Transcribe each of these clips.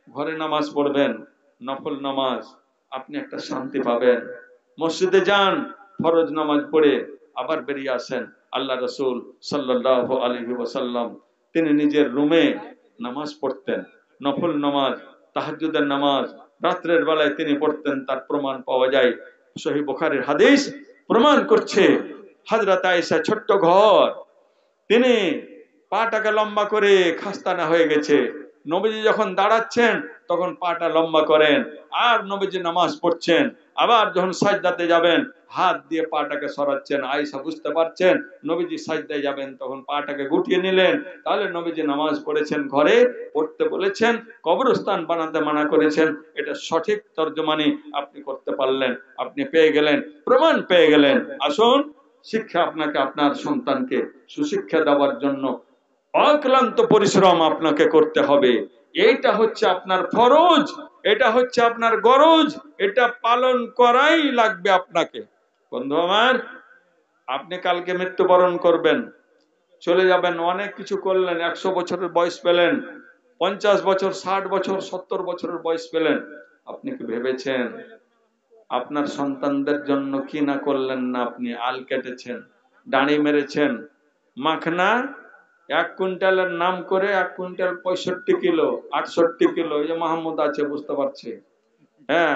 ঘরে নামাজ পড়বেন, নফল নামাজ, আপনি একটা শান্তি পাবেন। মসজিদে যান, ফরজ নামাজ পড়ে আবার বেরিয়ে আসেন। আল্লাহ রসুল সাল্লাল্লাহু আলাইহি ওয়াসাল্লাম তিনি নিজের রুমে নামাজ পড়তেন, নফল নামাজ, তাহাজ্জুদের নামাজ রাত্রের বেলায় তিনি পড়তেন। তার প্রমাণ পাওয়া যায়, সহিহ বুখারীর হাদিস প্রমাণ করছে। হযরত আয়েশা ছোট্ট ঘর, তিনি পাটাকে লম্বা করে খাস্তানা হয়ে গেছে, নবীজি যখন দাঁড়াচ্ছেন তখন পাটা লম্বা করেন, আর নবীজি নামাজ পড়ছেন। আবার যখন সাজদাতে যাবেন হাত দিয়ে পাটাকে সরাচ্ছেন। আয়েশা বুঝতে পারছেন নবীজি সাজদায় যাবেন, তখন পাটাকে গুটিয়ে নিলেন। তাহলে নবীজি নামাজ পড়েছেন, ঘরে পড়তে বলেছেন, কবরস্থান বানাতে মানা করেছেন। এটা সঠিক তর্জমানি আপনি করতে পারলেন, আপনি পেয়ে গেলেন, প্রমাণ পেয়ে গেলেন। আসুন, শিক্ষা আপনাকে, আপনার সন্তানকে সুশিক্ষা দেওয়ার জন্য অক্লান্ত পরিশ্রম আপনাকে করতে হবে। এইটা হচ্ছে আপনার ফরজ, এটা হচ্ছে আপনার গরজ, এটা পালন করাই লাগবে আপনাকে। বন্ধু আমার, আপনি কালকে মৃত্যুবরণ করবেন, চলে যাবেন, অনেক কিছু করলেন, 100 বছরের বয়স পেলেন, 50 বছর, 60 বছর, 70 বছরের বয়স পেলেন। আপনি কি ভেবেছেন আপনার সন্তানদের জন্য কি না করলেন না? আপনি আল কেটেছেন, দাড়ি মেরেছেন, মাখনা 1 কুইন্টালের নাম করে 1 কুইন্টাল 65 কিলো, 68 কিলো, এই যে মাহমুদ আছে বুঝতে পারছে, হ্যাঁ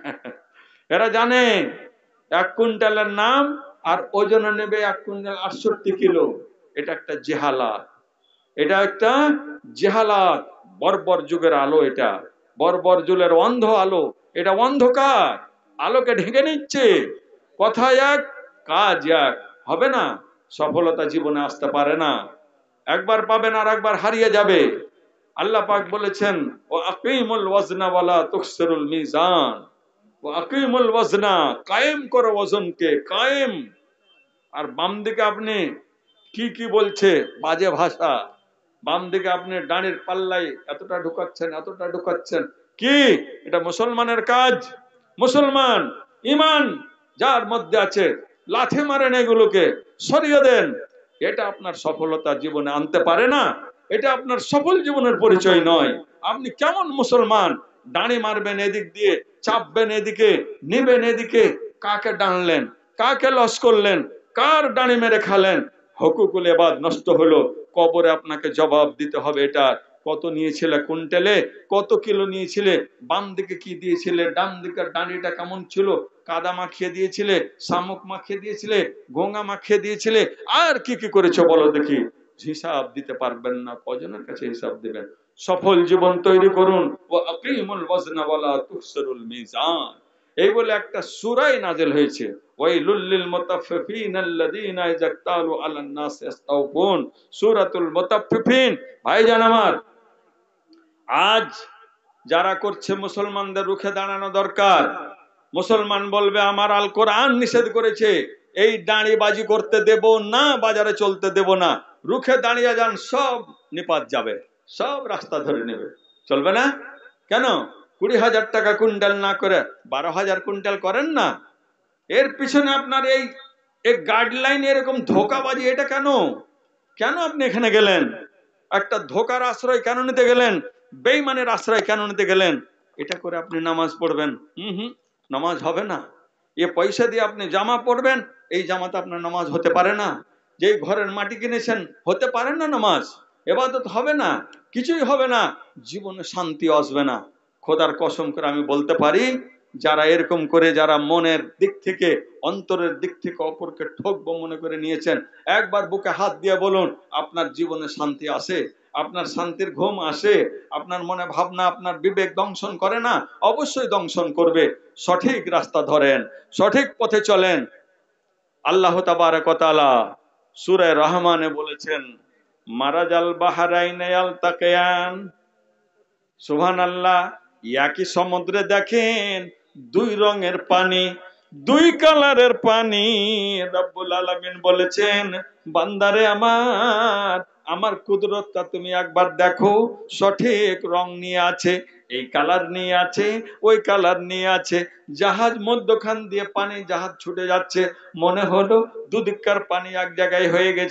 এরা জানে 1 কুইন্টালের নাম আর ওজনে নেবে 1 কুইন্টাল 68 কিলো। এটা একটা জেহালাত, এটা একটা জেহালাত, বর্বর যুগের আলো, এটা বর্বর যুগের অন্ধ আলো, এটা অন্ধকার আলোকে ঢেকে নিচ্ছে। কথা এক, কাজ এক, হবে না, সফলতা জীবনে আসতে পারে না। একবার পাবেন আর একবার হারিয়ে যাবে। আল্লাহ পাক বলেছেন, ও আকিমুল ওয়াজনা ওয়ালা তুখসিরুল মিজান, ও আকিমুল ওয়াজনা, কায়েম করো ওজনকে, কায়েম। আর বাম দিকে আপনি কি কি বলছে বাজে ভাষা, বাম দিকে আপনি ডানের পাল্লাই এতটা ঢুকাচ্ছেন, এতটা ঢুকাচ্ছেন, কি এটা মুসলমানের কাজ? মুসলমান ইমান যার মধ্যে আছে, লাথি মারেন, এগুলোকে সরিয়ে দেন। এটা আপনার সফলতা জীবনে আনতে পারে না, এটা আপনার সফল জীবনের পরিচয় নয়। আপনি কেমন মুসলমান? ডানি মারবেন এদিক দিয়ে, চাপবেন এদিকে, নিবেন এদিকে, কাকে ডানলেন, কাকে লস করলেন, কার ডানি মেরে খালেন? হকুকুল ইবাদ নষ্ট হলো, কবরে আপনাকে জবাব দিতে হবে। এটা কত নিয়েছিলে কুইন্টালে, কত কিলো নিয়েছিলে, বাম দিকে কি দিয়েছিলে, ডান দিকের ডানিটা কেমন ছিল, কাদা মাখিয়ে দিয়েছিলে, শামুক মাখিয়ে দিয়েছিলে, গঙ্গা মাখিয়ে দিয়েছিলে, আর কি কি করেছো বলো দেখি। হিসাব দিতে পারবেন না, কজনের কাছে হিসাব দিবেন? সফল জীবন তৈরি করুন। ও আকিমুল ওয়াজনা ওয়ালা তুখসিরুল মিজান, এই বলে একটা সূরাই নাযিল হয়েছে, ওয়াইলুল লিল মুতাফফিফিন আল্লাযীনা ইযা ইক্তালু আলান নাস ইস্তাওফুন, সূরাতুল মুতাফফিফিন। ভাইজান আমার, আজ যারা করছে মুসলমানদের রুখে দাঁড়ানো দরকার। মুসলমান বলবে আমার আল কোরআন নিষেধ করেছে, এই দাঁড়িবাজি করতে দেব না, বাজারে চলতে দেব না, রুখে দাঁড়িয়ে যান, সব নিপাত যাবে, সব রাস্তা ধরে নেবে, চলবে না। কেন 20,000 টাকা কুইন্টাল না করে 12,000 কুইন্টাল করেন না? এর পিছনে আপনার এই গাইডলাইন, এরকম ধোকাবাজি, এটা কেন? কেন আপনি এখানে গেলেন? একটা ধোকার আশ্রয় কেন নিতে গেলেন? বেঈমানের আশ্রয় কেন নিতে গেলেন? এটা করে আপনি নামাজ পড়বেন? নামাজ হবে না। এ পয়সা দিয়ে আপনি জামা পড়বেন, এই জামাতে আপনার নামাজ হতে পারে না। যে ঘরের মাটি কিনেছেন, হতে পারে না নামাজ, ইবাদত হবে না, কিছুই হবে না, জীবনে শান্তি আসবে না। খোদার কসম করে আমি বলতে পারি, যারা এরকম করে, যারা মনের দিক থেকে, অন্তরের দিক থেকে অপরকে ঠকবো মনে করে নিয়েছেন, একবার বুকে হাত দিয়ে বলুন, আপনার জীবনে শান্তি আসে? আপনার শান্তির ঘুম আসে? আপনার মনে ভাবনা, আপনার বিবেক দংশন করে না? অবশ্যই দংশন করবে। সঠিক রাস্তা ধরেন, সঠিক পথে চলেন। আল্লাহ তাবারক ওয়া তাআলা সূরা রহমানে বলেছেন, মারাজাল বাহরাইনে ইয়ালতাকিয়ান, সুবহানাল্লাহ, একই সমুদ্রে দেখেন 2 রঙের পানি, 2 কালারের পানি। রব্বুল আলামিন বলেছেন, বান্দারে আমার, আমার কুদরতটা তুমি একবার দেখো, সঠিক রং নিয়ে আছে, এই কালার নিয়ে আছে, ওই কালার নিয়ে আছে। জাহাজ মধ্যখান দিয়ে পানি, জাহাজ ছুটে যাচ্ছে, মনে হলো দুদিককার পানি এক জায়গায় হয়ে গেছে,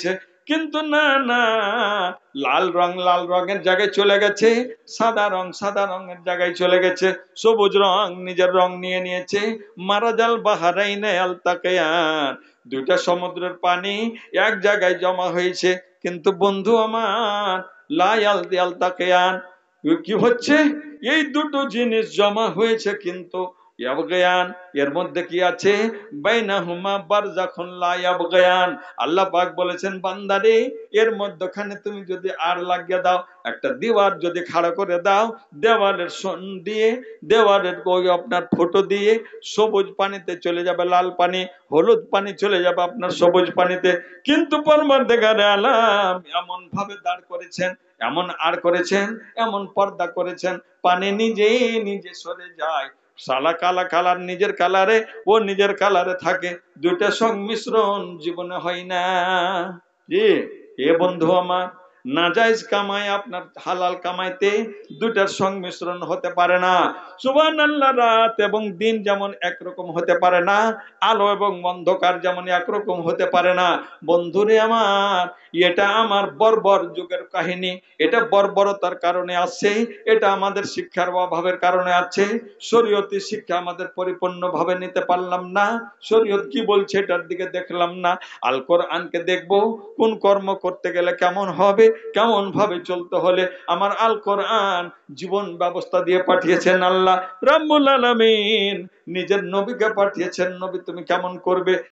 কিন্তু না না, লাল রঙের জায়গায় চলে গেছে, সাদা রঙের জায়গায় চলে গেছে, সবুজ রং নিজের রং নিয়ে নিয়েছে। মারাজাল বাহারাইনে আলতাকিয়ান, দুইটা সমুদ্রের পানি এক জায়গায় জমা হয়েছে, কিন্তু বন্ধু আমার লা আলতাকিয়ান, কি হচ্ছে, এই দুটো জিনিস জমা হয়েছে কিন্তু ইয়াবগায়ান, এর মধ্যে কি আছে, বাইনাহুমা বারযাখুন লা ইয়াবগায়ান। আল্লাহ পাক বলেছেন বান্দারে, এর মধ্যখানে তুমি যদি আর লাগিয়ে দাও, একটা দেওয়াল যদি খাড়া করে দাও, দেওয়ালের দিয়ে, দেওয়ালের ওই আপনার ফটো দিয়ে সবুজ পানিতে চলে যাবে লাল পানি, হলুদ পানি চলে যাবে আপনার সবুজ পানিতে। কিন্তু পরবর্তীকালে আলাম এমন ভাবে দাঁড় করেছেন, এমন আর করেছেন, এমন পর্দা করেছেন, পানি নিজে সরে যায়, সালা কালা কালার নিজের কালারে, ও নিজের কালারে থাকে, দুইটা সংমিশ্রণ জীবনে হয় না। জি এ বন্ধু আমার, নাজায়েজ কামাই আপনার হালাল কামাইতে দুটার সংমিশ্রণ হতে পারে না। সুবহানাল্লাহ, রাত এবং দিন যেমন একরকম হতে পারে না, আলো এবং অন্ধকার যেমন একরকম হতে পারে না। বন্ধুরে আমার, এটা আমার বর্বর যুগের কাহিনী, এটা বর্বরতার কারণে আছে, এটা আমাদের শিক্ষার অভাবের কারণে আছে। শরীয়তি শিক্ষা আমাদের পরিপূর্ণভাবে নিতে পারলাম না, শরীয়ত কি বলছে এটার দিকে দেখলাম না। আল কোরআনকে দেখবো, কোন কর্ম করতে গেলে কেমন হবে, কেমন ভাবে চলতে হলে। আমার আল কোরআন জীবন ব্যবস্থা দিয়ে পাঠিয়েছেন আল্লাহ রাব্বুল আলামিন, নিজের নবীকে পাঠিয়েছেন, নবী তুমি কেমন করবে